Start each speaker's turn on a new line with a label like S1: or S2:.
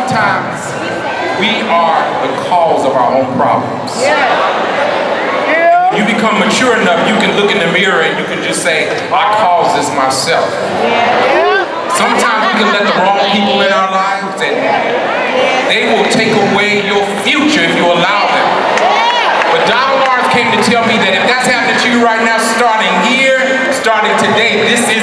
S1: sometimes we are the cause of our own problems. You become mature enough, you can look in the mirror and you can just say, I caused this myself. Sometimes we can let the wrong people in our lives and they will take away your future if you allow them. But Donald Lawrence came to tell me that if that's happening to you right now, starting here, starting today, this is